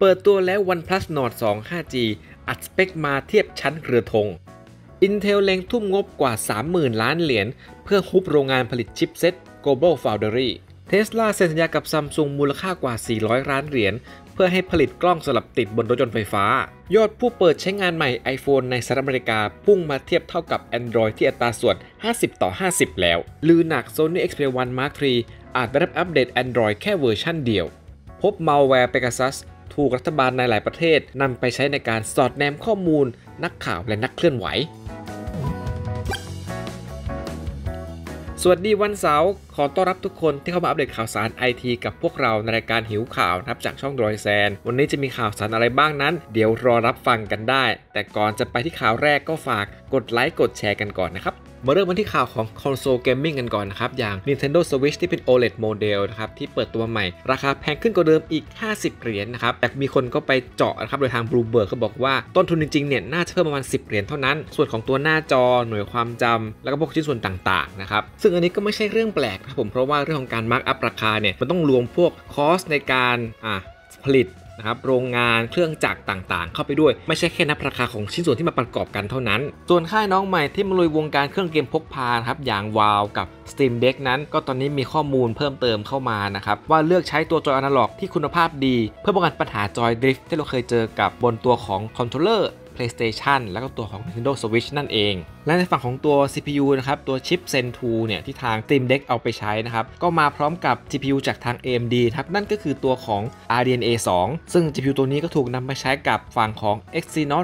เปิดตัวแล้ว OnePlus Nord 2 5G อัดสเปคมาเทียบชั้นเรือธง Intel เล็งทุ่มงบกว่า 30,000 ล้านเหรียญเพื่อฮุบโรงงานผลิตชิปเซ็ต Global Foundry Tesla เซ็นสัญญากับ Samsung มูลค่ากว่า 400 ล้านเหรียญเพื่อให้ผลิตกล้องสลับติดบนรถยนต์ไฟฟ้ายอดผู้เปิดใช้งานใหม่ iPhone ในสหรัฐอเมริกาพุ่งมาเทียบเท่ากับ Android ที่อัตราส่วน 50:50 แล้วลือหนัก Sony Xperia 1 Mark III อาจได้รับอัปเดต Android แค่เวอร์ชันเดียวพบ malware Pegasus ถูกรัฐบาลในหลายประเทศนำไปใช้ในการสอดแนมข้อมูลนักข่าวและนักเคลื่อนไหวสวัสดีวันเสาร์ขอต้อนรับทุกคนที่เข้ามาอัปเดตข่าวสารไอทีกับพวกเราในรายการหิวข่าวนะครับจากช่องดรอยแซนวันนี้จะมีข่าวสารอะไรบ้างนั้นเดี๋ยวรอรับฟังกันได้แต่ก่อนจะไปที่ข่าวแรกก็ฝากกดไลค์กดแชร์กันก่อนนะครับมาเริ่มกันที่ข่าวของคอนโซลเกมมิ่งกันก่อนนะครับอย่าง Nintendo Switch ที่เป็น OLED โมเดลนะครับที่เปิดตัวใหม่ราคาแพงขึ้นกว่าเดิมอีก50 เหรียญนะครับแต่มีคนก็ไปเจาะนะครับโดยทาง Bloomberg เขาบอกว่าต้นทุนจริงๆเนี่ยน่าจะเพิ่มประมาณ10 เหรียญเท่านั้นส่วนของตัวหน้าจอหน่วยความจำแล้วก็พวกชิ้นส่วนต่างๆนะครับซึ่งอันนี้ก็ไม่ใช่เรื่องแปลกนะครับผมเพราะว่าเรื่องของการมาร์กอัพราคาเนี่ยมันต้องรวมพวกคอสในการผลิตนะครับโรงงานเครื่องจักรต่างๆเข้าไปด้วยไม่ใช่แค่นับราคาของชิ้นส่วนที่มาประกอบกันเท่านั้นส่วนค่ายน้องใหม่ที่มาลุยวงการเครื่องเกมพกพาครับอย่าง Valve กับ Steam Deck นั้นก็ตอนนี้มีข้อมูลเพิ่มเติมเข้ามานะครับว่าเลือกใช้ตัวจอยอนาล็อกที่คุณภาพดีเพื่อป้องกันปัญหาจอยดริฟท์ที่เราเคยเจอกับบนตัวของคอนโทรลเลอร์PlayStation แล้วก็ตัวของ Nintendo Switch นั่นเองและในฝั่งของตัว CPU นะครับตัวชิป Zen 2 เนี่ยที่ทาง Steam Deck เอาไปใช้นะครับก็มาพร้อมกับ GPU จากทาง AMD ครับนั่นก็คือตัวของ RDNA 2 ซึ่ง GPU ตัวนี้ก็ถูกนำมาใช้กับฝั่งของ Exynos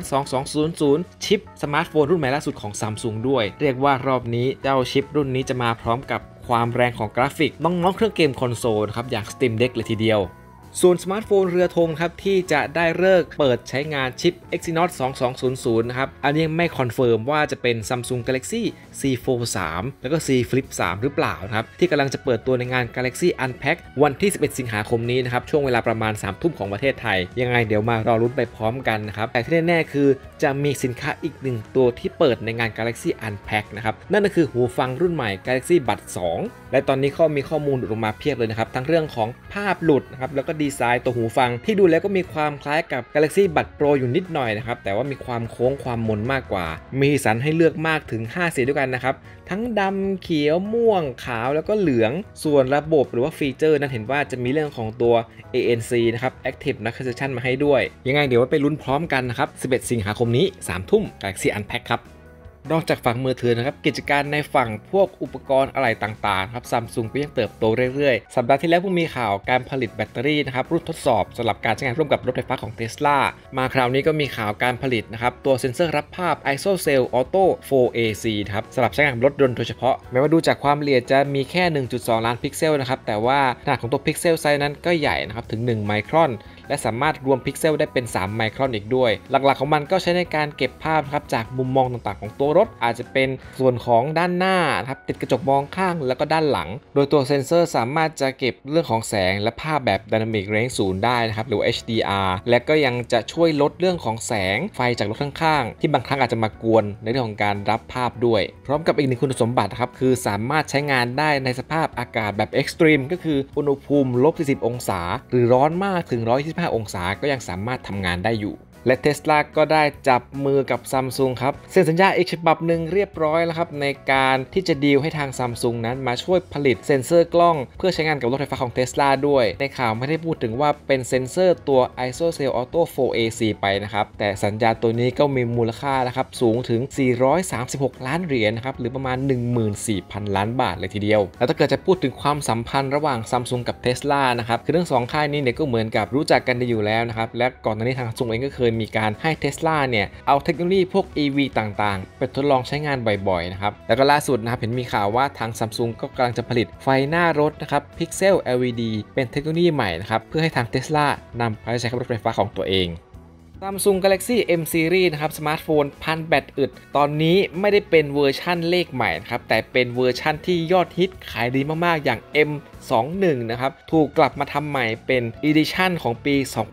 2200 ชิปสมาร์ทโฟนรุ่นใหม่ล่าสุดของ Samsung ด้วยเรียกว่ารอบนี้เจ้าชิปรุ่นนี้จะมาพร้อมกับความแรงของกราฟิกน้องๆเครื่องเกมคอนโซลนะครับอย่าง Steam Deck เลยทีเดียวส่วนสมาร์ทโฟนเรือธงครับที่จะได้เลิกเปิดใช้งานชิป Exynos 2200 นะครับอันนี้ไม่คอนเฟิร์มว่าจะเป็น Samsung Galaxy Z Fold 3 แล้วก็ Z Flip 3 หรือเปล่านะครับที่กำลังจะเปิดตัวในงาน Galaxy Unpacked วันที่ 11 สิงหาคมนี้นะครับช่วงเวลาประมาณ 3 ทุ่มของประเทศไทยยังไงเดี๋ยวมารอรุ้นไปพร้อมกันนะครับแต่ที่แน่ๆคือจะมีสินค้าอีกหนึ่งตัวที่เปิดในงาน Galaxy Unpacked นะครับนั่นก็คือหูฟังรุ่นใหม่ Galaxy Buds 2 และตอนนี้ก็มีข้อมูลหลุดออกมาเพียบเลยนะครับทั้งเรื่องของภาพหลุดนะครับแล้วก็ดีไซน์ตัวหูฟังที่ดูแล้วก็มีความคล้ายกับ Galaxy Buds Pro อยู่นิดหน่อยนะครับแต่ว่ามีความโค้งความมนมากกว่ามีสันให้เลือกมากถึง5สีด้วยกันนะครับทั้งดำเขียวม่วงขาวแล้วก็เหลืองส่วนระบบหรือว่าฟีเจอร์นั้นเห็นว่าจะมีเรื่องของตัว ANC นะครับ Active Notification มาให้ด้วยยังไงเดี๋ยวไปลุ้นพร้อมกันนะครับ11 สิงหาคมนี้ 3 ทุ่ม Galaxy Unpacked ครับนอกจากฝั่งมือถือนะครับกิจการในฝั่งพวกอุปกรณ์อะไหล่ต่างๆครับ Samsung ก็ยังเติบโตเรื่อยๆสัปดาห์ที่แล้วเพิ่งมีข่าวการผลิตแบตเตอรี่นะครับรุ่นทดสอบสำหรับการใช้งานร่วมกับรถไฟฟ้าของ Tesla มาคราวนี้ก็มีข่าวการผลิตนะครับตัวเซ็นเซอร์รับภาพ ISOCELL Auto 4AC ครับสำหรับใช้งานรถยนต์โดยเฉพาะแม้ว่าดูจากความละเอียดจะมีแค่ 1.2 ล้านพิกเซลนะครับแต่ว่าขนาดของตัวพิกเซลไซส์นั้นก็ใหญ่นะครับถึง1ไมครอนและสามารถรวมพิกเซลได้เป็น3ไมครอนอีกด้วยหลักๆของมันก็ใช้ในการเก็บภาพครับจากมุมมองต่างๆของตัวรถอาจจะเป็นส่วนของด้านหน้าครับติดกระจกมองข้างแล้วก็ด้านหลังโดยตัวเซ็นเซอร์สามารถจะเก็บเรื่องของแสงและภาพแบบ Dynamic Range 0 ได้นะครับหรือ HDR และก็ยังจะช่วยลดเรื่องของแสงไฟจากรถข้างๆที่บางครั้งอาจจะมากวนในเรื่องของการรับภาพด้วยพร้อมกับอีกหนึ่งคุณสมบัติครับคือสามารถใช้งานได้ในสภาพอากาศแบบ Extreme ก็คืออุณหภูมิ-40 องศาหรือร้อนมากถึง125 องศาก็ยังสามารถทำงานได้อยู่และ Tesla ก็ได้จับมือกับ Samsung ครับเซ็นสัญญาอีกฉบับหนึ่งเรียบร้อยแล้วครับในการที่จะดีลให้ทาง Samsung นั้นมาช่วยผลิตเซ็นเซอร์กล้องเพื่อใช้งานกับรถไฟฟ้าของ Tesla ด้วยในข่าวไม่ได้พูดถึงว่าเป็นเซ็นเซอร์ตัว ISOCELL Auto 4AC ไปนะครับแต่สัญญาตัวนี้ก็มีมูลค่านะครับสูงถึง436 ล้านเหรียญนะครับหรือประมาณ 14,000 ล้านบาทเลยทีเดียวแล้วถ้าเกิดจะพูดถึงความสัมพันธ์ระหว่าง Samsung กับ Tesla นะครับคือทั้งสองค่ายนี้เนี่ยก็เหมือนกับรู้จักกันดีอยู่แล้วนะครับและก่อนหน้านี้ทาง Samsung เองก็เคยมีการให้ Tesla เนี่ยเอาเทคโนโลยีพวก EV ต่างๆไปทดลองใช้งานบ่อยๆนะครับแล้วก็ล่าสุดนะครับเห็นมีข่าวว่าทาง Samsung ก็กำลังจะผลิตไฟหน้ารถนะครับ Pixel LED เป็นเทคโนโลยีใหม่นะครับเพื่อให้ทาง Tesla นำไปใช้กับรถไฟฟ้าของตัวเอง Samsung Galaxy M Series นะครับสมาร์ทโฟนพันแบตอึดตอนนี้ไม่ได้เป็นเวอร์ชั่นเลขใหม่นะครับแต่เป็นเวอร์ชั่นที่ยอดฮิตขายดีมากๆอย่าง M21 นะครับถูกกลับมาทำใหม่เป็น Edition ของปี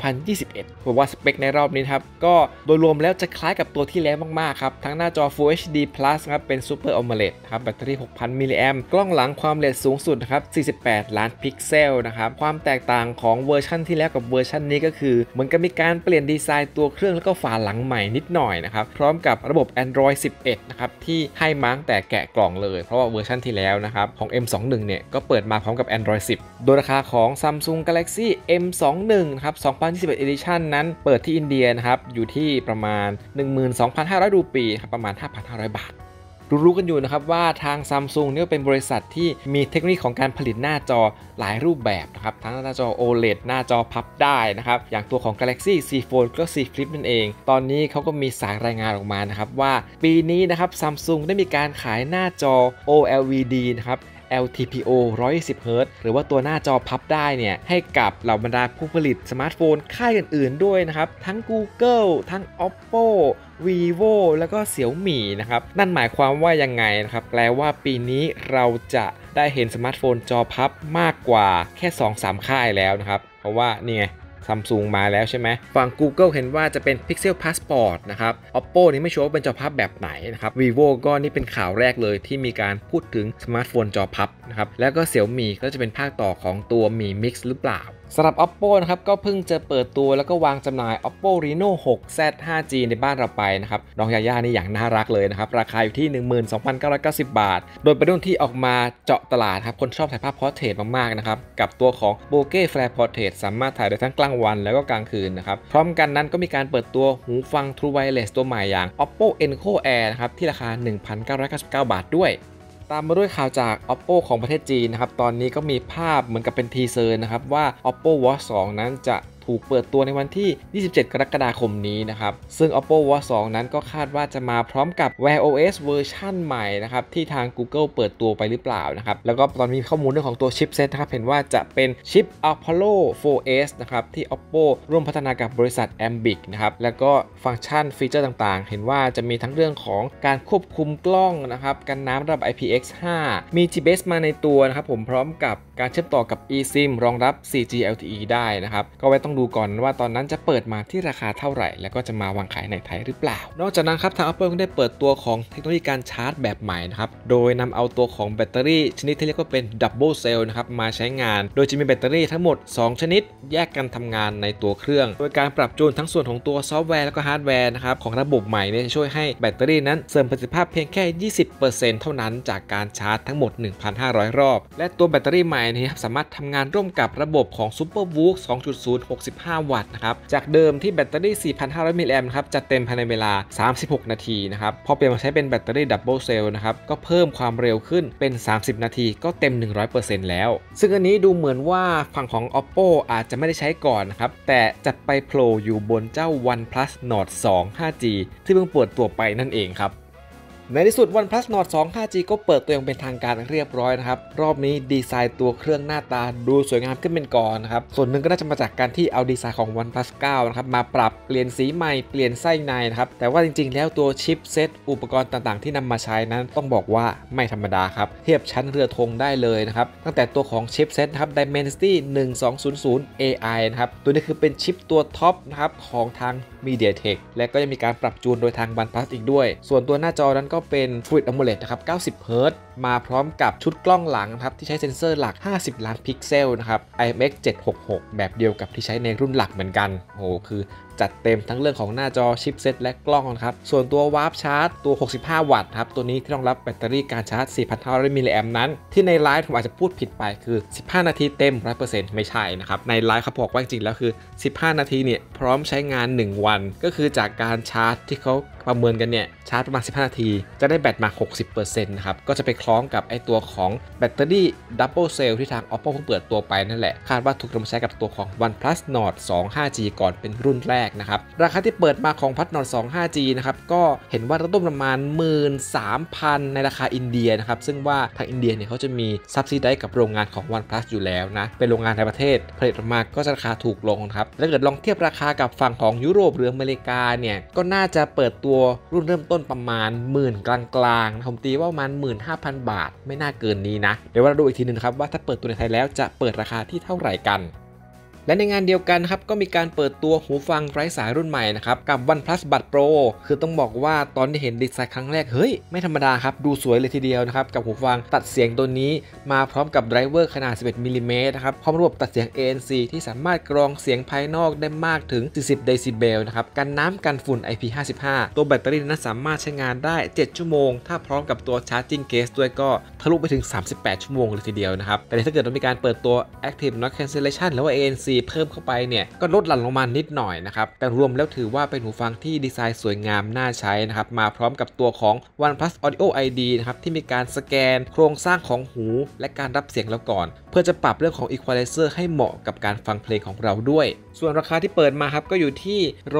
2021ผมว่าสเปคในรอบนี้ครับก็โดยรวมแล้วจะคล้ายกับตัวที่แล้วมากๆครับทั้งหน้าจอ Full HD Plus ครับเป็น Super AMOLED ครับแบตเตอรี่ 6,000 มิลลิแอมป์กล้องหลังความละเอียดสูงสุดนะครับ48 ล้านพิกเซลนะครับความแตกต่างของเวอร์ชันที่แล้วกับเวอร์ชันนี้ก็คือเหมือนกับมีการเปลี่ยนดีไซน์ตัวเครื่องแล้วก็ฝาหลังใหม่นิดหน่อยนะครับพร้อมกับระบบ Android 11 นะครับที่ให้มาตั้งแต่แกะกล่องเลยเพราะว่าเวอร์ชันที่แล้วนะครับของ M21 เนี่ยก็เปิดมาพร้อมกับ Android 10 โดยราคาของ Samsung Galaxy M21 นะครับ2021 Edition นั้นเปิดที่อินเดียนะครับอยู่ที่ประมาณ 12,500 รูปีครับประมาณ 5,500 บาทรู้กันอยู่นะครับว่าทาง Samsung เนี่ยเป็นบริษัทที่มีเทคโนโลยีของการผลิตหน้าจอหลายรูปแบบนะครับทั้งหน้าจอ OLED หน้าจอพับได้นะครับอย่างตัวของ Galaxy Z Fold ก็ Z Flip นั่นเองตอนนี้เขาก็มีสายรายงานออกมานะครับว่าปีนี้นะครับ Samsung ได้มีการขายหน้าจอ OLED นะครับLTPO 120Hz หรือว่าตัวหน้าจอพับได้เนี่ยให้กับเหล่าบรรดาผู้ผลิตสมาร์ทโฟนค่ายอื่นๆด้วยนะครับทั้ง Google ทั้ง Oppo Vivo แล้วก็ Xiaomi นะครับนั่นหมายความว่ายังไงนะครับแปลว่าปีนี้เราจะได้เห็นสมาร์ทโฟนจอพับมากกว่าแค่ 2-3 ค่ายแล้วนะครับเพราะว่านี่ไงSamsung มาแล้วใช่ไหมฝั่ง Google เห็นว่าจะเป็น Pixel Passport นะครับ Oppo นี่ไม่ชัวร์ว่าเป็นจอพับแบบไหนนะครับ Vivo ก็นี่เป็นข่าวแรกเลยที่มีการพูดถึงสมาร์ทโฟนจอพับนะครับแล้วก็ Xiaomi ก็จะเป็นภาคต่อของตัว Mi Mix หรือเปล่าสำหรับ Oppo นะครับก็เพิ่งจะเปิดตัวแล้วก็วางจำหน่าย Oppo Reno 6Z 5G ในบ้านเราไปนะครับน้องยาย่านี่อย่างน่ารักเลยนะครับราคาอยู่ที่ 12,990 บาทโดยเป็นรุ่นที่ออกมาเจาะตลาดครับคนชอบถ่ายภาพพอร์เทรตมากๆนะครับกับตัวของ Bokeh Flare Portrait สามารถถ่ายได้ทั้งกลางวันแล้วก็กลางคืนนะครับพร้อมกันนั้นก็มีการเปิดตัวหูฟัง True Wireless ตัวใหม่อย่าง Oppo Enco Air นะครับที่ราคา 1,999 บาทด้วยตามมาด้วยข่าวจาก Oppo ของประเทศจีนนะครับตอนนี้ก็มีภาพเหมือนกับเป็นทีเซอร์นะครับว่า Oppo Watch 2 นั้นจะถูกเปิดตัวในวันที่ 27 กรกฎาคมนี้นะครับซึ่ง Oppo Watch 2 นั้นก็คาดว่าจะมาพร้อมกับ Wear OS เวอร์ชันใหม่นะครับที่ทาง Google เปิดตัวไปหรือเปล่านะครับแล้วก็ตอนนี้มีข้อมูลเรื่องของตัวชิปเซตนะครับเห็นว่าจะเป็นชิป Apollo 4S นะครับที่ Oppo ร่วมพัฒนากับบริษัท Ambiq นะครับแล้วก็ฟังก์ชันฟีเจอร์ต่างๆเห็นว่าจะมีทั้งเรื่องของการควบคุมกล้องนะครับกันน้ำระดับ IPX5 มี GPS มาในตัวนะครับผมพร้อมกับการเชื่อมต่อกับ eSIM รองรับ 4G LTE ได้นะครับก็ไว้ต้องดูก่อนว่าตอนนั้นจะเปิดมาที่ราคาเท่าไหร่แล้วก็จะมาวางขายในไทยหรือเปล่านอกจากนั้นครับทาง Apple ได้เปิดตัวของเทคโนโลยีการชาร์จแบบใหม่นะครับโดยนำเอาตัวของแบตเตอรี่ชนิดที่เรียกว่าเป็น Double Cell นะครับมาใช้งานโดยจะมีแบตเตอรี่ทั้งหมด2ชนิดแยกกันทำงานในตัวเครื่องโดยการปรับจูนทั้งส่วนของตัวซอฟต์แวร์แล้วก็ฮาร์ดแวร์นะครับของระบบใหม่เนี่ยจะช่วยให้แบตเตอรี่นั้นเสริมประสิทธิภาพเพียงแค่ 20% เท่านั้นจากการชาร์จทั้งหมด 1,500 รอบและตัวแบตเตอรี่ใหม่นี้สามารถทำงานร่วมกับระบบของ SuperVOOC 2.0 65 วัตต์นะครับจากเดิมที่แบตเตอรี่ 4,500 มิลลิแอมป์ครับจะเต็มภายในเวลา 36 นาทีนะครับพอเปลี่ยนมาใช้เป็นแบตเตอรี่ดับเบิลเซลล์นะครับก็เพิ่มความเร็วขึ้นเป็น 30 นาทีก็เต็ม 100% แล้วซึ่งอันนี้ดูเหมือนว่าฝั่งของ Oppo อาจจะไม่ได้ใช้ก่อนนะครับแต่จะไปโผล่อยู่บนเจ้า OnePlus Nord 2 5G ที่เพิ่งเปิดตัวไปนั่นเองครับในที่สุด OnePlus Nord 2 5G ก็เปิดตัวอย่างเป็นทางการเรียบร้อยนะครับรอบนี้ดีไซน์ตัวเครื่องหน้าตาดูสวยงามขึ้นเป็นก่อนนะครับส่วนหนึ่งก็น่าจะมาจากการที่เอาดีไซน์ของ OnePlus 9 นะครับมาปรับเปลี่ยนสีใหม่เปลี่ยนไส้ในนะครับแต่ว่าจริงๆแล้วตัวชิปเซตอุปกรณ์ต่างๆที่นำมาใช้นั้นต้องบอกว่าไม่ธรรมดาครับเทียบชั้นเรือธงได้เลยนะครับตั้งแต่ตัวของชิปเซตนะครับ Dimensity 1200 AI นะครับตัวนี้คือเป็นชิปตัวท็อปนะครับของทาง MediaTek และก็ยังมีการปรับจูนโดยทาง OnePlus อีกด้วยส่วนตัวหน้าจอนั้นก็เป็น Full AMOLED นะครับ 90Hz มาพร้อมกับชุดกล้องหลังครับที่ใช้เซ็นเซอร์หลัก 50 ล้านพิกเซลนะครับ IMX766 แบบเดียวกับที่ใช้ในรุ่นหลักเหมือนกันโอ้คือจัดเต็มทั้งเรื่องของหน้าจอชิปเซตและกล้องนะครับส่วนตัววาร์ปชาร์จตัว 65 วัตต์ครับตัวนี้ที่รองรับแบตเตอรี่การชาร์จ 4,500 มิลลิแอมป์นั้นที่ในไลฟ์ผมอาจจะพูดผิดไปคือ 15 นาทีเต็ม 100% ไม่ใช่นะครับในไลฟ์เขาบอกว่าจริงๆแล้วคือ 15 นาทีเนี่ยพร้อมใช้งาน 1 วันก็คือจากการชาร์จที่เขาประเมินกันเนี่ยชาร์จประมาณ 15 นาทีจะได้แบตมา 60% นะครับก็จะไปคคล้องกับไอตัวของแบตเตอรี่ดับเบิลเซลล์ที่ทาง Oppo เพิ่งเปิดตัวไปนั่นแหละคาดว่าถูกนำมาใช้กับตัวของ OnePlus Nord 2 5G ก่อนเป็นรุ่นแรกนะครับราคาที่เปิดมาของ OnePlus Nord 2 5G นะครับก็เห็นว่าเริ่มต้นประมาณ 13,000 ในราคาอินเดียนะครับซึ่งว่าทางอินเดียเนี่ยเขาจะมีซับซิไดกับโรงงานของ OnePlus อยู่แล้วนะเป็นโรงงานในประเทศผลิตออกมาก็จะราคาถูกลงครับถ้าเกิดลองเทียบราคากับฝั่งของยุโรปหรืออเมริกาเนี่ยก็น่าจะเปิดตัวรุ่นเริ่มต้นประมาณหมื่นกลางๆผมตีว่าประมาณ 15,000 บาทไม่น่าเกินนี้นะเดี๋ยวเราดูอีกทีนึงครับว่าถ้าเปิดตัวในไทยแล้วจะเปิดราคาที่เท่าไหร่กันและในงานเดียวกันครับก็มีการเปิดตัวหูฟังไร้สายรุ่นใหม่นะครับกับ OnePlus Buds Pro คือต้องบอกว่าตอนที่เห็นดีไซน์ครั้งแรกเฮ้ยไม่ธรรมดาครับดูสวยเลยทีเดียวนะครับกับหูฟังตัดเสียงตัวนี้มาพร้อมกับไดรเวอร์ขนาด 11 มิลลิเมตรนะครับพร้อมระบบตัดเสียง ANC ที่สามารถกรองเสียงภายนอกได้มากถึง 40 เดซิเบลนะครับกันน้ำกันฝุ่น IP55 ตัวแบตเตอรี่นั้นสามารถใช้งานได้ 7 ชั่วโมงถ้าพร้อมกับตัว Charging Case ด้วยก็ทะลุไปถึง 38 ชั่วโมงเลยทีเดียวนะครับแต่ถ้าเกิดเรามีการเปิดตัว Active Noise Cancellation หรือว่า ANC เพิ่มเข้าไปก็ลดหลั่นลงมานิดหน่อยนะครับแต่รวมแล้วถือว่าเป็นหูฟังที่ดีไซน์สวยงามน่าใช้นะครับมาพร้อมกับตัวของ OnePlus Audio ID นะครับที่มีการสแกนโครงสร้างของหูและการรับเสียงแล้วก่อนเพื่อจะปรับเรื่องของ Equalizer ให้เหมาะกับการฟังเพลงของเราด้วยส่วนราคาที่เปิดมาครับก็อยู่ที่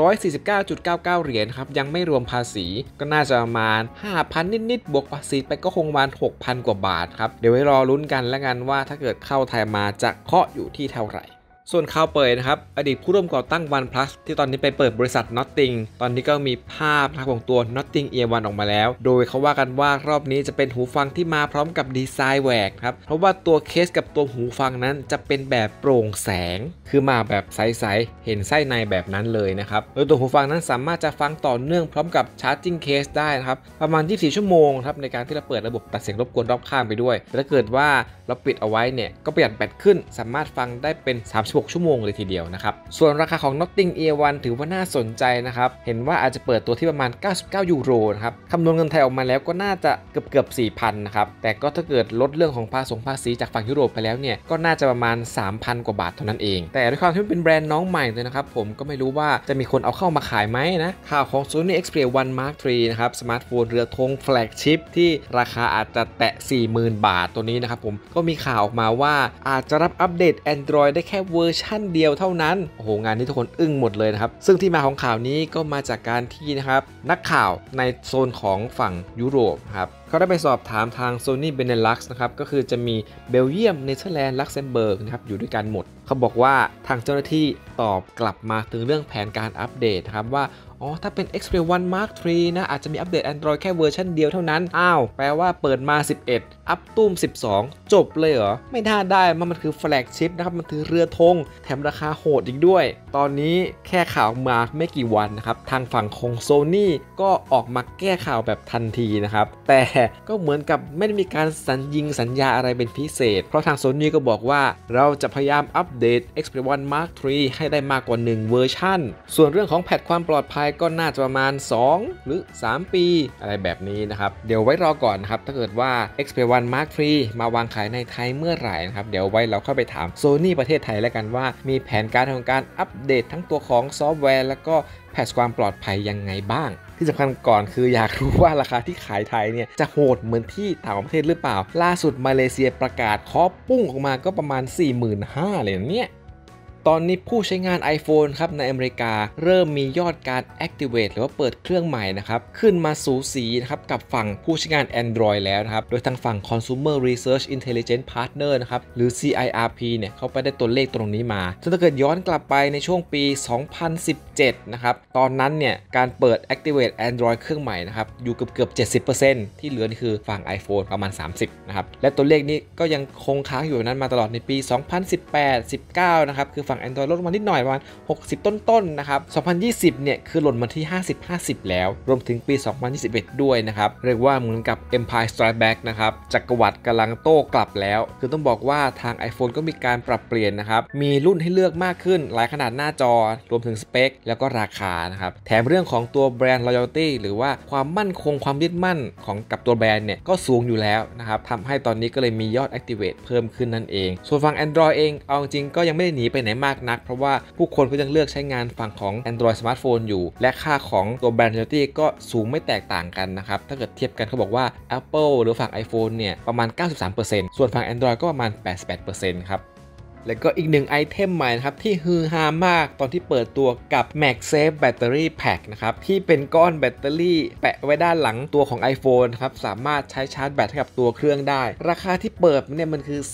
149.99 เหรียญครับยังไม่รวมภาษีก็น่าจะประมาณ 5,000 นิดๆบวกภาษีไปก็คงประมาณ 6,000 กว่าบาทครับเดี๋ยวไว้รอลุ้นกันแล้วกันว่าถ้าเกิดเข้าไทยมาจะเคาะอยู่ที่เท่าไหร่ส่วนข่าวเปิดนะครับอดีตผู้ร่วมก่อตั้ง OnePlus ที่ตอนนี้ไปเปิดบริษัท Nothing ตอนนี้ก็มีภาพของตัว Nothing Ear 1 ออกมาแล้วโดยเขาว่ากันว่ารอบนี้จะเป็นหูฟังที่มาพร้อมกับดีไซน์แหวกครับเพราะว่าตัวเคสกับตัวหูฟังนั้นจะเป็นแบบโปร่งแสงคือมาแบบใสๆเห็นไส้ในแบบนั้นเลยนะครับโดยตัวหูฟังนั้นสามารถจะฟังต่อเนื่องพร้อมกับ Charging Case ได้นะครับประมาณ 24 ชั่วโมงครับในการที่เราเปิดระบบตัดเสียงรบกวนรอบข้างไปด้วยแต่ถ้าเกิดว่าเราปิดเอาไว้เนี่ยก็ประหยัดแบตขึ้นสามารถฟังได้เป็น 36 ชั่วโมงเลยทีเดียวนะครับส่วนราคาของ Nothing Ear 1 ถือว่าน่าสนใจนะครับเห็นว่าอาจจะเปิดตัวที่ประมาณ 99 ยูโรนะครับคำนวณเงินไทยออกมาแล้วก็น่าจะเกือบ 4,000 นะครับแต่ก็ถ้าเกิดลดเรื่องของภาษีจากฝั่งยุโรปไปแล้วเนี่ยก็น่าจะประมาณ 3,000 กว่าบาทเท่านั้นเองแต่ด้วยความที่เป็นแบรนด์น้องใหม่เลยนะครับผมก็ไม่รู้ว่าจะมีคนเอาเข้ามาขายไหมนะข่าวของ Sony Xperia 1 Mark III นะครับสมาร์ทโฟนเรือธงแฟลกชิพที่ราคาอาจจะแตะ 40,000 บาทตัวนี้นะครับผมก็มีข่าวออกมาว่าอาจจะรับอัปเดต Android ได้แค่เวอร์ชั่นเดียวเท่านั้นโอ้โหงานนี้ทุกคนอึ้งหมดเลยนะครับซึ่งที่มาของข่าวนี้ก็มาจากการที่นะครับนักข่าวในโซนของฝั่งยุโรปครับเขาได้ไปสอบถามทาง Sony Benelux นะครับก็คือจะมีเบลเยียมเนเธอร์แลนด์ลักเซมเบิร์กนะครับอยู่ด้วยกันหมดเขาบอกว่าทางเจ้าหน้าที่ตอบกลับมาถึงเรื่องแผนการอัปเดตนะครับว่าถ้าเป็น Xperia 1 Mark III นะอาจจะมีอัปเดต Android แค่เวอร์ชันเดียวเท่านั้นแปลว่าเปิดมา 11 อัปตุ้ม 12 จบเลยเหรอไม่น่าได้มันคือแฟลกชิพนะครับมันคือเรือธงแถมราคาโหดอีกด้วยตอนนี้แค่ข่าวมาไม่กี่วันนะครับทางฝั่งของ Sony ก็ออกมาแก้ข่าวแบบทันทีนะครับแต่ก็เหมือนกับไม่ได้มีการสัญญาอะไรเป็นพิเศษเพราะทาง Sony ก็บอกว่าเราจะพยายามอัปเดต Xperia 1 Mark III ให้ได้มากกว่า1เวอร์ชันส่วนเรื่องของแพทความปลอดภัยก็น่าจะประมาณ2หรือ3ปีอะไรแบบนี้นะครับเดี๋ยวไว้รอก่อนนะครับถ้าเกิดว่า Xperia 1 Mark III มาวางขายในไทยเมื่อไหร่นะครับเดี๋ยวไว้เราเข้าไปถาม Sony ประเทศไทยแล้วกันว่ามีแผนการของการอัปเดตทั้งตัวของซอฟต์แวร์แล้วก็แพทความปลอดภัยยังไงบ้างที่สำคัญก่อนคืออยากรู้ว่าราคาที่ขายไทยเนี่ยจะโหดเหมือนที่ต่างประเทศหรือเปล่าล่าสุดมาเลเซียประกาศเคาะปุ้งออกมาก็ประมาณ 45,000 เลยเนี่ยตอนนี้ผู้ใช้งาน iPhone ครับในอเมริกาเริ่มมียอดการ Activate หรือว่าเปิดเครื่องใหม่นะครับขึ้นมาสูสีนะครับกับฝั่งผู้ใช้งาน Android แล้วนะครับโดยทางฝั่ง Consumer Research Intelligence Partner นะครับหรือ CIRP เนี่ยเขาไปได้ตัวเลขตรงนี้มาซึ่งถ้าเกิดย้อนกลับไปในช่วงปี 2017 นะครับตอนนั้นเนี่ยการเปิด Activate Android เครื่องใหม่นะครับอยู่เกือบ 70% ที่เหลือนี่คือฝั่ง iPhone ประมาณ 30 นะครับและตัวเลขนี้ก็ยังคงค้างอยู่นั้นมาตลอดในปี 2018-19 นะครับคือฝั่ง Android ลดลงมานิดหน่อยประมาณ60ต้นๆนะครับ2020เนี่ยคือหล่นมาที่ 50-50 แล้วรวมถึงปี 2021 ด้วยนะครับเรียกว่าเหมือนกับ Empire Strikes Back นะครับจักรวรรดิกำลังโต้กลับแล้วคือต้องบอกว่าทาง iPhone ก็มีการปรับเปลี่ยนนะครับมีรุ่นให้เลือกมากขึ้นหลายขนาดหน้าจอรวมถึงสเปคแล้วก็ราคานะครับแถมเรื่องของตัวแบรนด์ loyalty หรือว่าความมั่นคงความยึดมั่นของกับตัวแบรนด์เนี่ยก็สูงอยู่แล้วนะครับทำให้ตอนนี้ก็เลยมียอด Activate เพิ่มขึ้นนั่นเองส่วนฝั่ง Android เองเอาจริงก็ยังไม่ได้หนีไปไหนมากนักเพราะว่าผู้คนก็ยังเลือกใช้งานฝั่งของ Android Smartphone อยู่และค่าของตัวแบรนด์ Loyalty ก็สูงไม่แตกต่างกันนะครับถ้าเกิดเทียบกันเขาบอกว่า Apple หรือฝั่ง iPhone เนี่ยประมาณ 93% ส่วนฝั่ง Android ก็ประมาณ 88% ครับแล้วก็อีกหนึ่งไอเทมใหม่นะครับที่ฮือฮามากตอนที่เปิดตัวกับ MagSafe Battery Pack นะครับที่เป็นก้อนแบตเตอรี่แปะไว้ด้านหลังตัวของ iPhone ครับสามารถใช้ชาร์จแบตให้กับตัวเครื่องได้ราคาที่เปิดเนี่ยมันคือ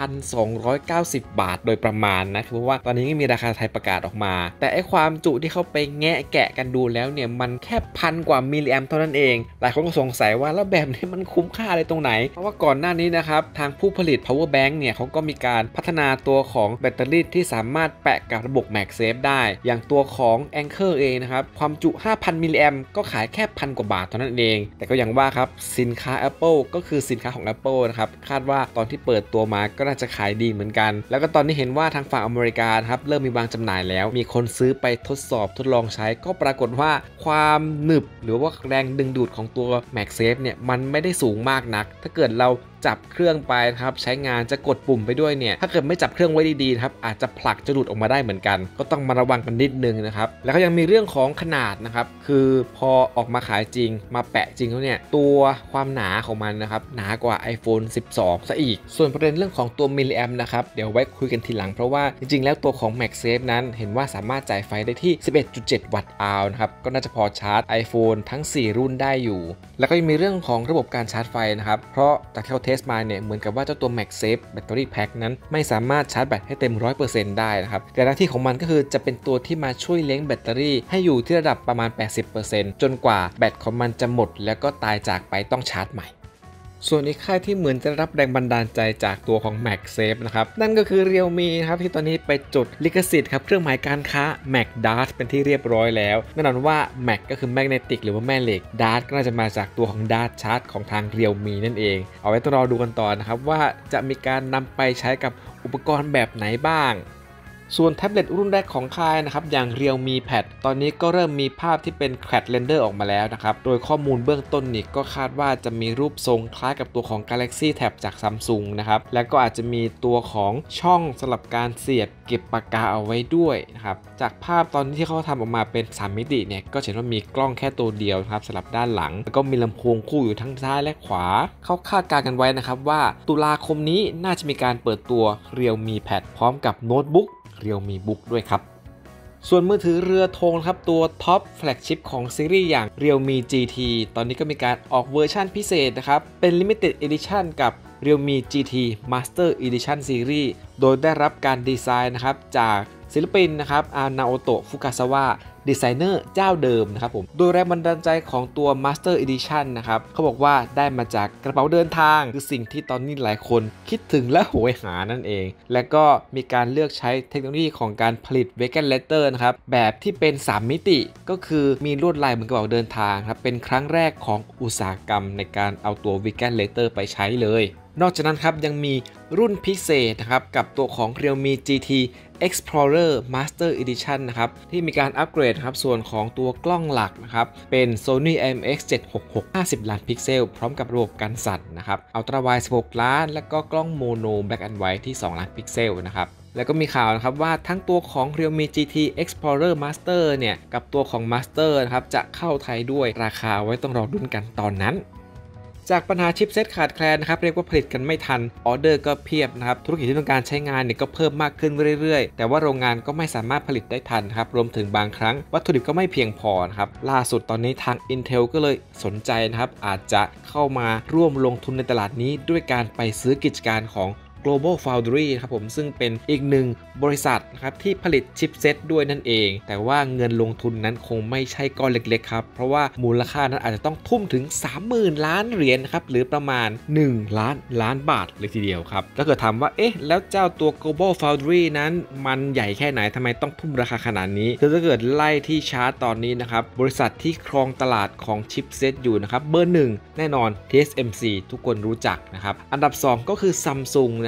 3,290 บาทโดยประมาณนะเพราะว่าตอนนี้ไม่มีราคาไทยประกาศออกมาแต่ไอความจุที่เขาไปแงะแกะกันดูแล้วเนี่ยมันแค่พันกว่ามิลลิแอมป์เท่านั้นเองหลายคนก็สงสัยว่าแล้วแบบนี้มันคุ้มค่าอะไรตรงไหนเพราะว่าก่อนหน้านี้นะครับทางผู้ผลิต Power Bank เนี่ยเขาก็มีการพัฒนาตัวของแบตเตอรี่ที่สามารถแปะกับระบบ MagSafe ได้อย่างตัวของ Anker เองนะครับความจุ 5,000 มิลลิแอมป์ก็ขายแค่1,000 กว่าบาทเท่านั้นเองแต่ก็อย่างว่าครับสินค้า Apple ก็คือสินค้าของ Apple นะครับคาดว่าตอนที่เปิดตัวมาก็น่าจะขายดีเหมือนกันแล้วก็ตอนนี้เห็นว่าทางฝั่งอเมริกาครับเริ่มมีวางจำหน่ายแล้วมีคนซื้อไปทดสอบทดลองใช้ก็ปรากฏว่าความหนึบหรือว่าแรงดึงดูดของตัว MagSafe เนี่ยมันไม่ได้สูงมากนักถ้าเกิดเราจับเครื่องไปครับใช้งานจะกดปุ่มไปด้วยเนี่ยถ้าเกิดไม่จับเครื่องไว้ดีๆครับอาจจะผลักจะหลุดออกมาได้เหมือนกันก็ต้องมาระวังกันนิดนึงนะครับแล้วก็ยังมีเรื่องของขนาดนะครับคือพอออกมาขายจริงมาแปะจริงแล้วเนี่ยตัวความหนาของมันนะครับหนากว่า iPhone 12 ซะอีกส่วนประเด็นเรื่องของตัวมิลลิแอมป์นะครับเดี๋ยวไว้คุยกันทีหลังเพราะว่าจริงๆแล้วตัวของ MagSafe นั้นเห็นว่าสามารถจ่ายไฟได้ที่ 11.7 วัตต์อาวนะครับก็น่าจะพอชาร์จ iPhone ทั้ง 4 รุ่นได้อยู่แล้วก็ยังมีเรื่องของระบบการชาร์จไฟนะครับเพราะจากที่เขาเทสมาเนี่ยเหมือนกับว่าเจ้าตัว MagSafe Battery Pack นั้นไม่สามารถชาร์จแบตให้เต็ม 100% ได้นะครับแต่หน้าที่ของมันก็คือจะเป็นตัวที่มาช่วยเลี้ยงแบตเตอรี่ให้อยู่ที่ระดับประมาณ 80% จนกว่าแบตของมันจะหมดแล้วก็ตายจากไปต้องชาร์จใหม่ส่วนอีกค่ายที่เหมือนจะรับแรงบันดาลใจจากตัวของ MagSafe นะครับนั่นก็คือ Realme ครับที่ตอนนี้ไปจดลิขสิทธิ์ครับเครื่องหมายการค้า MagDart เป็นที่เรียบร้อยแล้วแน่นอนว่า Mag ก็คือ Magnetic หรือว่าแม่เหล็ก Dart ก็น่าจะมาจากตัวของ Dart Charge ของทาง Realme นั่นเองเอาไว้ต้องรอดูกันต่อนะครับว่าจะมีการนำไปใช้กับอุปกรณ์แบบไหนบ้างส่วนแท็บเล็ตรุ่นแรกของค่ายนะครับอย่าง Realme Pad ตอนนี้ก็เริ่มมีภาพที่เป็น CAD Render ออกมาแล้วนะครับโดยข้อมูลเบื้องต้นนี่ก็คาดว่าจะมีรูปทรงคล้ายกับตัวของ Galaxy Tab จาก Samsung นะครับและก็อาจจะมีตัวของช่องสำหรับการเสียบเก็บปากกาเอาไว้ด้วยนะครับจากภาพตอนที่เขาทำออกมาเป็น3มิติเนี่ยก็เห็นว่ามีกล้องแค่ตัวเดียวครับสำหรับด้านหลังแล้วก็มีลำโพงคู่อยู่ทั้งซ้ายและขวาเขาคาดการณ์กันไว้นะครับว่าตุลาคมนี้น่าจะมีการเปิดตัว Realme Pad พร้อมกับโน้ตบุ๊กRealme Book ด้วยครับส่วนมือถือเรือธงครับตัวท็อปแฟลกชิพของซีรีส์อย่าง Realme GT ตอนนี้ก็มีการออกเวอร์ชั่นพิเศษนะครับเป็น Limited Edition กับ Realme GT Master Edition Series โดยได้รับการดีไซน์นะครับจากศิลปินนะครับนาโอโตะฟุกาซาวะดีไซเนอร์เจ้าเดิมนะครับผมโดยแรงบันดาลใจของตัว Master Edition นะครับเขาบอกว่าได้มาจากกระเป๋าเดินทางคือสิ่งที่ตอนนี้หลายคนคิดถึงและโหยหานั่นเองและก็มีการเลือกใช้เทคโนโลยีของการผลิต Vegan Leather นะครับแบบที่เป็น3มิติก็คือมีลวดลายเหมือนกระเป๋าเดินทางครับเป็นครั้งแรกของอุตสาหกรรมในการเอาตัว Vegan Leather ไปใช้เลยนอกจากนั้นครับยังมีรุ่นพิเศษนะครับกับตัวของ Realme GT Explorer Master Edition นะครับที่มีการอัปเกรดครับส่วนของตัวกล้องหลักนะครับเป็น Sony IMX766 50 ล้านพิกเซลพร้อมกับระบบกันสั่นนะครับ Ultra Wide 16 ล้านและก็กล้องโมโน Black and White ที่ 2 ล้านพิกเซลนะครับแล้วก็มีข่าวนะครับว่าทั้งตัวของ Realme GT Explorer Master เนี่ยกับตัวของ Master นะครับจะเข้าไทยด้วยราคาไว้ต้องรอรุ่นกันตอนนั้นจากปัญหาชิปเซตขาดแคลนนะครับเรียกว่าผลิตกันไม่ทันออเดอร์ก็เพียบนะครับธุรกิจที่ต้องการใช้งานเนี่ยก็เพิ่มมากขึ้นเรื่อยๆแต่ว่าโรงงานก็ไม่สามารถผลิตได้ทันครับรวมถึงบางครั้งวัตถุดิบก็ไม่เพียงพอนะครับล่าสุดตอนนี้ทาง Intel ก็เลยสนใจนะครับอาจจะเข้ามาร่วมลงทุนในตลาดนี้ด้วยการไปซื้อกิจการของ Global Foundry ครับผมซึ่งเป็นอีกหนึ่งบริษัทนะครับที่ผลิตชิปเซตด้วยนั่นเองแต่ว่าเงินลงทุนนั้นคงไม่ใช่ก้อนเล็กๆครับเพราะว่ามูลค่านั้นอาจจะต้องทุ่มถึง 30,000 ล้านเหรียญครับหรือประมาณ1 ล้านบาทเลยทีเดียวครับถ้าเกิดถามว่าเอ๊ะแล้วเจ้าตัว Global Foundry นั้นมันใหญ่แค่ไหนทำไมต้องทุ่มราคาขนาดนี้คือถ้าเกิดไล่ที่ชาร์ตตอนนี้นะครับบริษัทที่ครองตลาดของชิปเซตอยู่นะครับเบอร์1แน่นอน TSMC ทุกคนรู้จักนะครับอันดับ2ก็คือ Samsung นะ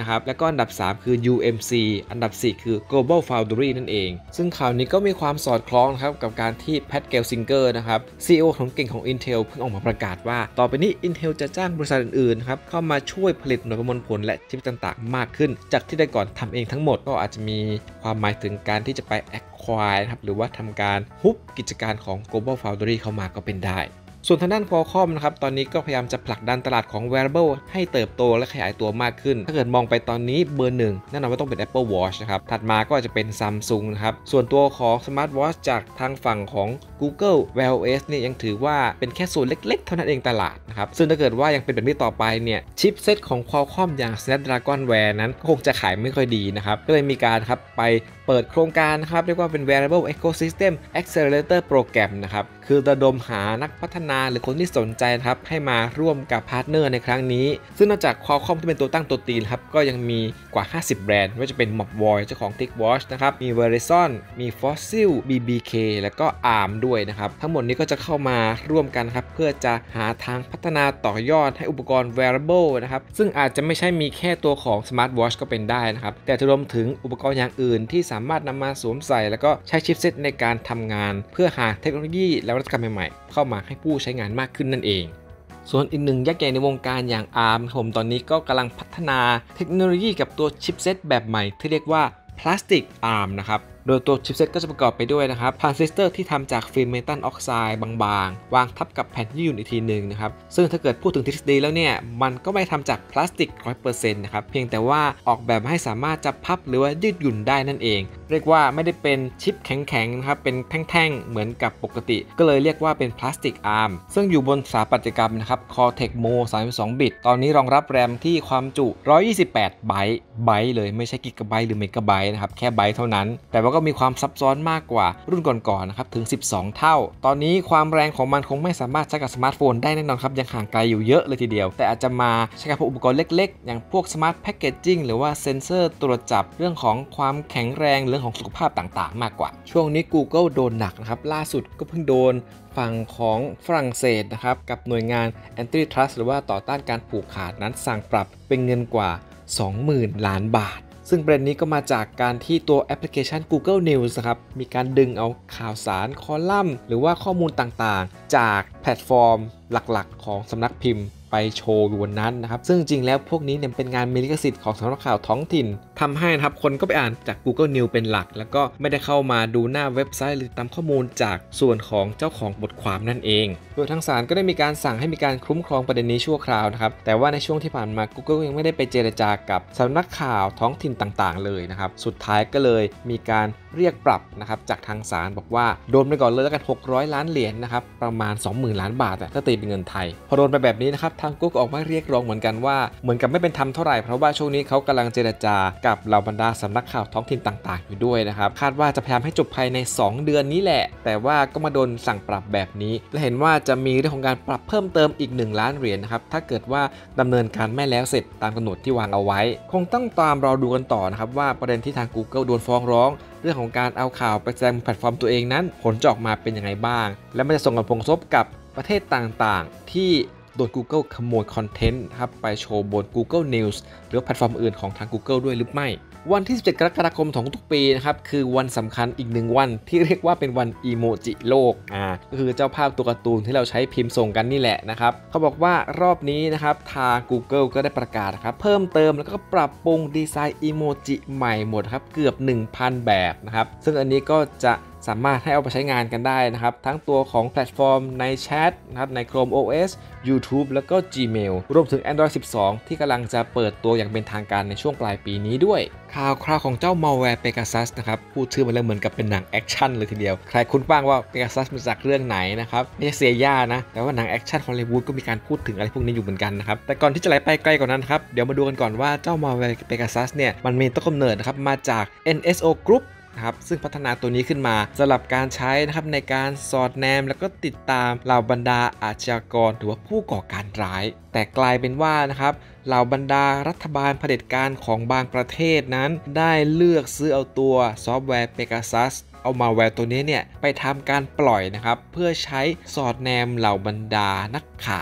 นะครับแล้วก็อันดับ3คือ UMC อันดับ4คือ Global Foundry นั่นเองซึ่งข่าวนี้ก็มีความสอดคล้องนะครับกับการที่แพท เกลซิงเกอร์นะครับ CEO ของเก่งของ Intel เพิ่งออกมาประกาศว่าต่อไปนี้ Intel จะจ้างบริษัทอื่นๆครับเข้ามาช่วยผลิตหน่วยประมวลผลและชิปต่างๆมากขึ้นจากที่ได้ก่อนทำเองทั้งหมดก็อาจจะมีความหมายถึงการที่จะไป acquire นะครับหรือว่าทำการฮุบกิจการของ Global Foundry เข้ามาก็เป็นได้ส่วนทางด้าน Qualcomm นะครับตอนนี้ก็พยายามจะผลักดันตลาดของ wearable ให้เติบโตและขยายตัวมากขึ้นถ้าเกิดมองไปตอนนี้เบอร์หนึ่งแน่นอนว่าต้องเป็น Apple Watch นะครับถัดมาก็อาจจะเป็น Samsung นะครับส่วนตัวของ Smart Watch จากทางฝั่งของ Google Wear OS เนี่ยยังถือว่าเป็นแค่ส่วนเล็กๆเท่านั้นเองตลาดนะครับซึ่งถ้าเกิดว่ายังเป็นแบบนี้ต่อไปเนี่ยชิปเซตของ Qualcomm อย่าง Snapdragon Wear นั้นก็คงจะขายไม่ค่อยดีนะครับก็เลยมีการครับไปเปิดโครงการนะครับเรียกว่าเป็น Wearable Ecosystem Accelerator Program นะครับคือระดมหานักพัฒนาหรือคนที่สนใจนะครับให้มาร่วมกับพาร์ทเนอร์ในครั้งนี้ซึ่งนอกจาก Qualcomm ที่เป็นตัวตั้งตัวตีนครับก็ยังมีกว่า50แบรนด์ไม่ว่าจะเป็น Mobvoi เจ้าของ TicWatch นะครับมี Verizon มี Fossil BBK แล้วก็ ARM ด้วยนะครับทั้งหมดนี้ก็จะเข้ามาร่วมกันครับเพื่อจะหาทางพัฒนาต่อยอดให้อุปกรณ์ Wearable นะครับซึ่งอาจจะไม่ใช่มีแค่ตัวของ Smart Watch ก็เป็นได้นะครับแต่จะรวมถึงอุปกรณ์อย่างอื่นที่สามารถนำมาสวมใส่แล้วก็ใช้ชิปเซตในการทำงานเพื่อหาเทคโนโลยีและนวัตกรรมใหม่ๆเข้ามาให้ผู้ใช้งานมากขึ้นนั่นเองส่วนอีกหนึ่งยักษ์ใหญ่ในวงการอย่าง ARM ผมตอนนี้ก็กำลังพัฒนาเทคโนโลยีกับตัวชิปเซตแบบใหม่ที่เรียกว่าพลาสติก ARM นะครับโดยตัวชิปเซตก็จะประกอบไปด้วยนะครับทรานซิสเตอร์ที่ทำจากฟิล์มเมทัลออกไซด์บางๆวางทับกับแผ่นยืดอีกทีหนึ่งนะครับซึ่งถ้าเกิดพูดถึงทฤษฎีแล้วเนี่ยมันก็ไม่ทำจากพลาสติก 100% นะครับเพียงแต่ว่าออกแบบให้สามารถจะพับหรือว่ายืดหยุ่นได้นั่นเองเรียกว่าไม่ได้เป็นชิปแข็งๆนะครับเป็นแท่งๆเหมือนกับปกติก็เลยเรียกว่าเป็นพลาสติก ARM ซึ่งอยู่บนสถาปัตยกรรมนะครับ Cortex M32 บิตตอนนี้รองรับแรมที่ความจุ128ไบต์เลยไม่ใช่กิกะไบต์หรือเมกะไบต์นะครับแค่ไบต์เท่านั้นแต่ว่าก็มีความซับซ้อนมากกว่ารุ่นก่อนๆนะครับถึง12เท่าตอนนี้ความแรงของมันคงไม่สามารถใช้กับสมาร์ทโฟนได้แน่นอนครับยังห่างไกลอยู่เยอะเลยทีเดียวแต่อาจจะมาใช้กับพวกอุปกรณ์เล็กๆอย่างพวกสมาร์ทแพคเกจจิ้งหรือว่าเซ็นเซอร์ตรวจจับเรื่องของความแข็งแรงเรื่องของสุขภาพต่างๆมากกว่าช่วงนี้ Google โดนหนักนะครับล่าสุดก็เพิ่งโดนฝั่งของฝรั่งเศสนะครับกับหน่วยงาน Antitrust หรือว่าต่อต้านการผูกขาดนั้นสั่งปรับเป็นเงินกว่า 20,000 ล้านบาทซึ่งประเด็นนี้ก็มาจากการที่ตัวแอปพลิเคชัน Google News นะครับมีการดึงเอาข่าวสารคอลัมน์หรือว่าข้อมูลต่างๆจากแพลตฟอร์มหลักๆของสำนักพิมพ์ไปโชว์อยู่บนนั้นนะครับซึ่งจริงแล้วพวกนี้เนี่ยเป็นงานมีลิขสิทธิ์ของสำนักข่าวท้องถิ่นทำให้นะครับคนก็ไปอ่านจาก Google News เป็นหลักแล้วก็ไม่ได้เข้ามาดูหน้าเว็บไซต์หรือตามข้อมูลจากส่วนของเจ้าของบทความนั่นเองโดยทางศาลก็ได้มีการสั่งให้มีการคุ้มครองประเด็นนี้ชั่วคราวนะครับแต่ว่าในช่วงที่ผ่านมา Google ยังไม่ได้ไปเจรจากับสำนักข่าวท้องถิ่นต่างๆเลยนะครับสุดท้ายก็เลยมีการเรียกปรับนะครับจากทางศาลบอกว่าโดนไปก่อนเลยแล้วกัน600 ล้านเหรียญนะครับประมาณ 20,000 ล้านบาทถ้าตีเป็นเงินไทยพอโดนไปแบบนี้นะครับทาง Google ออกมาเรียกร้องเหมือนกันว่าเหมือนกับไม่เป็นธรรมเท่าไหร่เพราะว่าช่วงนี้เขากำลังเจรจากับเหล่าบรรดาสำนักข่าวท้องถิ่นต่างๆอยู่ด้วยนะครับคาดว่าจะพยายามให้จบภายใน2 เดือนนี้แหละแต่ว่าก็มาโดนสั่งปรับแบบนี้และเห็นว่าจะมีเรื่องของการปรับเพิ่มเติมอีก1 ล้านเหรียญนะครับถ้าเกิดว่าดำเนินการไม่แล้วเสร็จตามกำหนดที่วางเอาไว้คงต้องตามรอดูกันต่อนะครับว่าประเด็นที่ทาง Google โดนฟ้องร้องเรื่องของการเอาข่าวไปแสดงบนแพลตฟอร์มตัวเองนั้นผลจะออกมาเป็นยังไงบ้างและมันจะส่งผลกระทบกับประเทศต่างๆที่โดน Google ขโมยคอนเทนต์ครับไปโชว์บน Google News หรือแพลตฟอร์มอื่นของทาง Google ด้วยหรือไม่วันที่17 กรกฎาคมของทุกปีนะครับคือวันสำคัญอีก1 วันที่เรียกว่าเป็นวันอีโมจิโลกก็คือเจ้าภาพตัวการ์ตูนที่เราใช้พิมพ์ส่งกันนี่แหละนะครับเขาบอกว่ารอบนี้นะครับทาง Google ก็ได้ประกาศครับเพิ่มเติมแล้วก็ปรับปรุงดีไซน์อีโมจิใหม่หมดครับเกือบ 1,000 แบบนะครับซึ่งอันนี้ก็จะสามารถให้เอาไปใช้งานกันได้นะครับทั้งตัวของแพลตฟอร์มในแชทนะครับใน Chrome OS YouTube แล้วก็ Gmail รวมถึง Android 12 ที่กำลังจะเปิดตัวอย่างเป็นทางการในช่วงปลายปีนี้ด้วยข่าวคราวของเจ้า Malware Pegasus นะครับพูดชื่อมาแล้วเหมือนกับเป็นหนังแอคชั่นเลยทีเดียวใครคุ้นบ้างว่า Pegasus มาจากเรื่องไหนนะครับไม่ใช่เซียย่านะแต่ว่าหนังแอคชั่นฮอลลีวูดก็มีการพูดถึงอะไรพวกนี้อยู่เหมือนกันนะครับแต่ก่อนที่จะไหลไปไกลกว่านั้นครับเดี๋ยวมาดูกันก่อนว่าเจ้า Malware Pegasus เนี่ยมันมีต้นกำเนิดนะครับมาจาก NSO Groupนะครับซึ่งพัฒนาตัวนี้ขึ้นมาสำหรับการใช้นะครับในการสอดแนมแล้วก็ติดตามเหล่าบรรดาอาชญากรหรือว่าผู้ก่อการร้ายแต่กลายเป็นว่านะครับเหล่าบรรดารัฐบาลเผด็จการของบางประเทศนั้นได้เลือกซื้อเอาตัวซอฟต์แวร์ Pegasus เอามาแวร์ตัวนี้เนี่ยไปทำการปล่อยนะครับเพื่อใช้สอดแนมเหล่าบรรดานักข่าว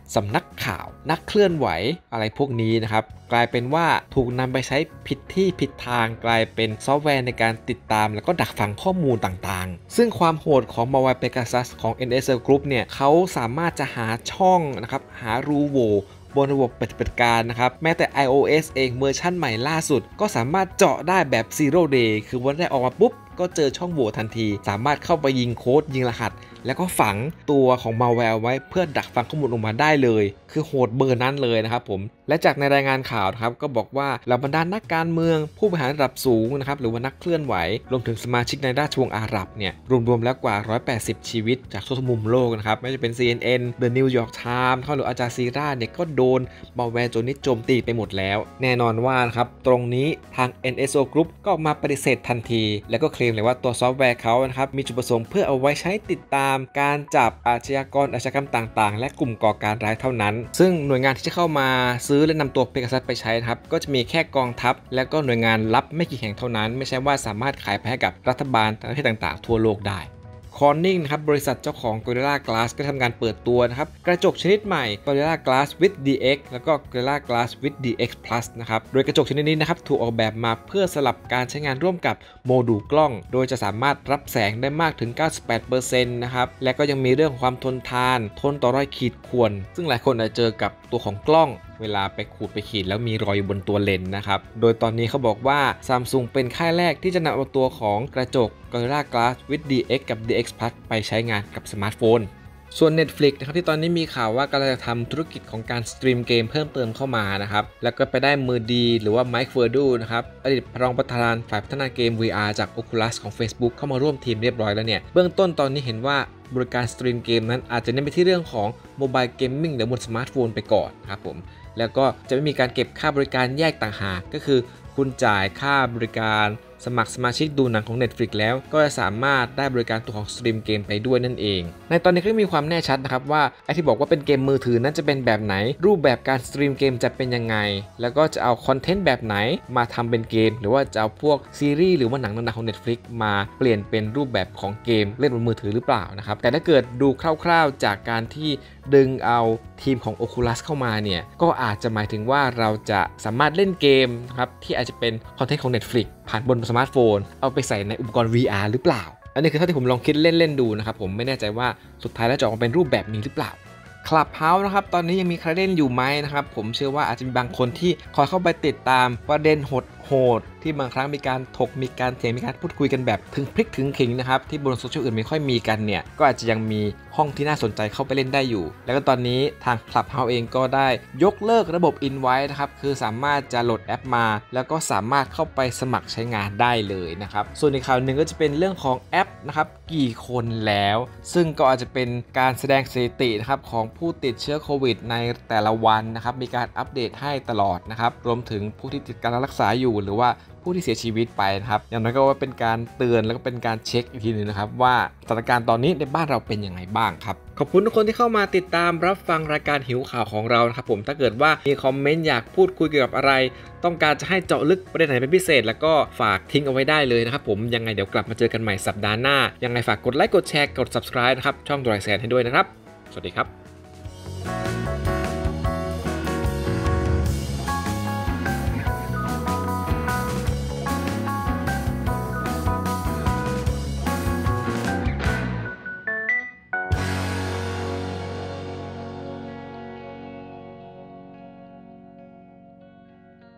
สำนักข่าวนักเคลื่อนไหวอะไรพวกนี้นะครับกลายเป็นว่าถูกนำไปใช้ผิดที่ผิดทางกลายเป็นซอฟต์แวร์ในการติดตามแล้วก็ดักฟังข้อมูลต่างๆซึ่งความโหดของ Malware Pegasus ของ NSO Group เนี่ยเขาสามารถจะหาช่องนะครับหารูโหว่บนระบบปฏิบัติการนะครับแม้แต่ iOS เองเวอร์ชั่นใหม่ล่าสุดก็สามารถเจาะได้แบบ Zero Day คือวันแรกออกมาปุ๊บก็เจอช่องโหว่ทันทีสามารถเข้าไปยิงโค้ดยิงรหัสแล้วก็ฝังตัวของมาแวร์ไว้เพื่อดักฟังข้อมูลออกมาได้เลยคือโหดเบอร์นั้นเลยนะครับผมและจากในรายงานข่าวนะครับก็บอกว่าเหล่าบรรดานักการเมืองผู้บริหารระดับสูงนะครับหรือว่านักเคลื่อนไหวรวมถึงสมาชิกในราชวงศ์อาหรับเนี่ยรวมๆแล้วกว่า180ชีวิตจากทั่วมุมโลกนะครับไม่ว่าจะเป็น CNN The New York Times หรืออาจาซีราเนี่ยก็โดนมาแวร์ตัวนี้โจมตีไปหมดแล้วแน่นอนว่านะครับตรงนี้ทาง NSO Group ก็ออกมาปฏิเสธทันทีแล้วก็เคลมเลยว่าตัวซอฟต์แวร์เขานะครับมีจุดประสงค์เพื่อเอาไว้ใช้ติดตามการจับอาชญากรอาชญากรรมต่างๆและกลุ่มก่อการร้ายเท่านั้นซึ่งหน่วยงานที่จะเข้ามาซื้อและนำตัวเพกาซัสไปใช้นะครับก็จะมีแค่กองทัพและก็หน่วยงานลับไม่กี่แห่งเท่านั้นไม่ใช่ว่าสามารถขายไปให้กับรัฐบาลประเทศต่างๆทั่วโลกได้Corning นะครับบริษัทเจ้าของ Gorilla Glass ก็ทำการเปิดตัวนะครับกระจกชนิดใหม่ Gorilla Glass with DX แล้วก็ Gorilla Glass with DX Plus นะครับโดยกระจกชนิดนี้นะครับถูกออกแบบมาเพื่อสลับการใช้งานร่วมกับโมดูลกล้องโดยจะสามารถรับแสงได้มากถึง 98% นะครับและก็ยังมีเรื่องของความทนทานทนต่อรอยขีดข่วนซึ่งหลายคนอาจจะเจอกับตัวของกล้องเวลาไปขูดไปขีดแล้วมีรอยอยู่บนตัวเลนส์นะครับโดยตอนนี้เขาบอกว่า Samsung เป็นค่ายแรกที่จะนำเอาตัวของกระจก Gorilla Glass with DX กับ DX Plus ไปใช้งานกับสมาร์ทโฟนส่วน Netflix นะครับที่ตอนนี้มีข่าวว่ากำลังจะทำธุรกิจของการสตรีมเกมเพิ่มเติมเข้ามานะครับแล้วก็ไปได้มือดีหรือว่า Mike Verdu นะครับอดีตรองประธานฝ่ายพัฒนาเกม VR จาก Oculus ของ Facebook เข้ามาร่วมทีมเรียบร้อยแล้วเนี่ยเบื้องต้นตอนนี้เห็นว่าบริการสตรีมเกมนั้นอาจจะเน้นไปที่เรื่องของโมบายเกมมิ่งหรือบนสมาร์ทโฟนไปก่อนครับผมแล้วก็จะไม่มีการเก็บค่าบริการแยกต่างหากก็คือคุณจ่ายค่าบริการสมัครสมาชิกดูหนังของ Netflix แล้วก็จะสามารถได้บริการตัวของสตรีมเกมไปด้วยนั่นเองในตอนนี้ก็มีความแน่ชัดนะครับว่าไอที่บอกว่าเป็นเกมมือถือนั้นจะเป็นแบบไหนรูปแบบการสตรีมเกมจะเป็นยังไงแล้วก็จะเอาคอนเทนต์แบบไหนมาทำเป็นเกมหรือว่าจะเอาพวกซีรีส์หรือว่าหนังดังๆของ Netflix มาเปลี่ยนเป็นรูปแบบของเกมเล่นบนมือถือหรือเปล่านะครับแต่ถ้าเกิดดูคร่าวๆจากการที่ดึงเอาทีมของ Oculus เข้ามาเนี่ยก็อาจจะหมายถึงว่าเราจะสามารถเล่นเกมนะครับที่อาจจะเป็นคอนเทนต์ของ Netflix ผ่านบนสมาร์ทโฟนเอาไปใส่ในอุปกรณ์ VR หรือเปล่าอันนี้คือเท่าที่ผมลองคิดเล่นๆดูนะครับผมไม่แน่ใจว่าสุดท้ายแล้วจะออกมาเป็นรูปแบบนี้หรือเปล่า Clubhouse นะครับตอนนี้ยังมีใครเล่นอยู่ไหมนะครับผมเชื่อว่าอาจจะมีบางคนที่คอยเข้าไปติดตามประเด็นโหดที่บางครั้งมีการถกมีการเถียงมีการพูดคุยกันแบบถึงพริกถึงขิงนะครับที่บนโซเชียลอื่นไม่ค่อยมีกันเนี่ยก็อาจจะยังมีห้องที่น่าสนใจเข้าไปเล่นได้อยู่แล้วก็ตอนนี้ทาง Clubhouse เองก็ได้ยกเลิกระบบ Invite นะครับคือสามารถจะโหลดแอปมาแล้วก็สามารถเข้าไปสมัครใช้งานได้เลยนะครับส่วนอีกข่าวหนึ่งก็จะเป็นเรื่องของแอปนะครับกี่คนแล้วซึ่งก็อาจจะเป็นการแสดงสถิตินะครับของผู้ติดเชื้อโควิดในแต่ละวันนะครับมีการอัปเดตให้ตลอดนะครับรวมถึงผู้ที่ติดการรักษาอยู่หรือว่าผู้ที่เสียชีวิตไปนะครับอย่างน้อยก็ว่าเป็นการเตือนแล้วก็เป็นการเช็คอีกทีนึงนะครับว่าสถานการณ์ตอนนี้ในบ้านเราเป็นยังไงบ้างครับขอบคุณทุกคนที่เข้ามาติดตามรับฟังรายการหิวข่าวของเรานะครับผมถ้าเกิดว่ามีคอมเมนต์อยากพูดคุยเกี่ยวกับอะไรต้องการจะให้เจาะลึกประเด็นไหนเป็นพิเศษแล้วก็ฝากทิ้งเอาไว้ได้เลยนะครับผมยังไงเดี๋ยวกลับมาเจอกันใหม่สัปดาห์หน้ายังไงฝากกดไลค์กดแชร์กด Subscribe นะครับช่องดรอยแซนให้ด้วยนะครับสวัสดีครับ